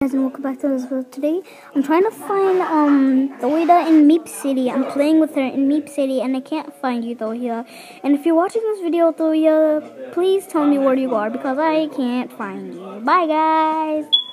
Guys, and welcome back to this video. Today I'm trying to find taweda in meepcity. I'm playing with her in meepcity and I can't find you, taweda. And if you're watching this video, taweda, please tell me where you are because I can't find you. Bye guys.